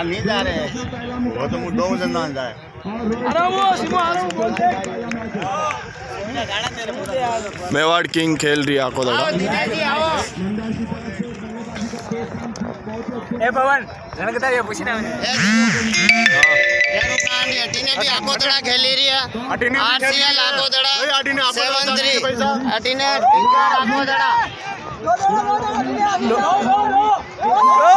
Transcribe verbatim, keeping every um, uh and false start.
नहीं जा रहे हैं वो तो दो जन जाए। अरे वो सिमो अरे वो बोलते मेवाड़ किंग खेल रही आको दड़ा। ए पवन जनक तारी पूछना मैंने यानी अटीने भी आको दड़ा खेली रही है। अटीने आरसीएल आको दड़ा भाई अटीने आको दड़ा पैसा अटीने टिकर आको दड़ा।